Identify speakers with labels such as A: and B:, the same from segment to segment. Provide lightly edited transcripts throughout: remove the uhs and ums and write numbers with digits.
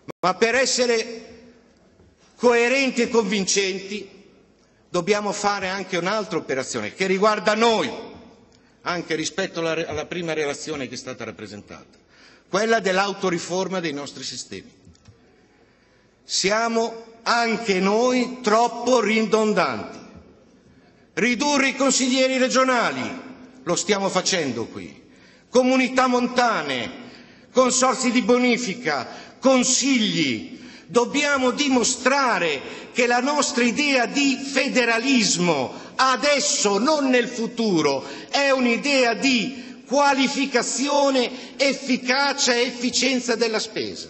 A: Ma per essere coerenti e convincenti dobbiamo fare anche un'altra operazione che riguarda noi, anche rispetto alla prima relazione che è stata rappresentata, quella dell'autoriforma dei nostri sistemi. Siamo anche noi troppo ridondanti. Ridurre i consiglieri regionali, lo stiamo facendo qui, comunità montane, consorzi di bonifica, consigli. Dobbiamo dimostrare che la nostra idea di federalismo, adesso, non nel futuro, è un'idea di qualificazione, efficacia e efficienza della spesa.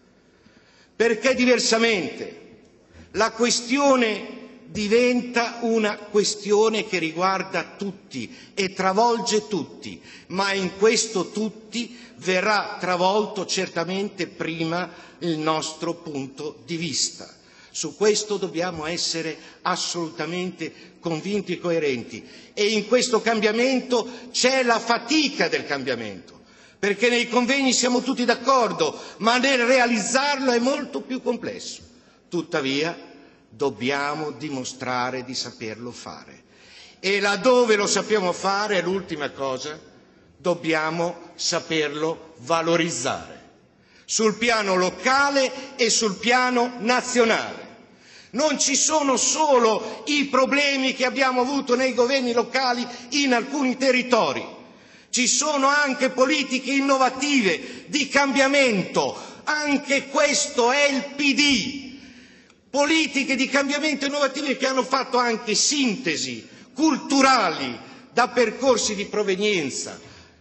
A: Perché diversamente la questione diventa una questione che riguarda tutti e travolge tutti, ma in questo tutti verrà travolto certamente prima il nostro punto di vista. Su questo dobbiamo essere assolutamente convinti e coerenti e in questo cambiamento c'è la fatica del cambiamento, perché nei convegni siamo tutti d'accordo, ma nel realizzarlo è molto più complesso. Tuttavia dobbiamo dimostrare di saperlo fare e laddove lo sappiamo fare, l'ultima cosa, dobbiamo saperlo valorizzare sul piano locale e sul piano nazionale. Non ci sono solo i problemi che abbiamo avuto nei governi locali in alcuni territori, ci sono anche politiche innovative di cambiamento, anche questo è il PD. Politiche di cambiamento innovative che hanno fatto anche sintesi culturali da percorsi di provenienza,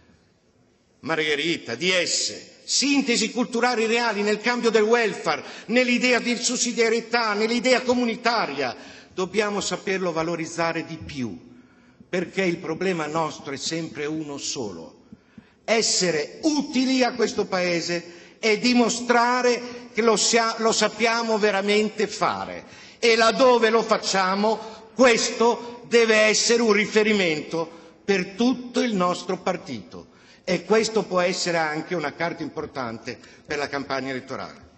A: Margherita, DS, sintesi culturali reali nel cambio del welfare, nell'idea di sussidiarietà, nell'idea comunitaria. Dobbiamo saperlo valorizzare di più, perché il problema nostro è sempre uno solo: essere utili a questo Paese e dimostrare che lo sappiamo veramente fare e laddove lo facciamo questo deve essere un riferimento per tutto il nostro partito e questo può essere anche una carta importante per la campagna elettorale.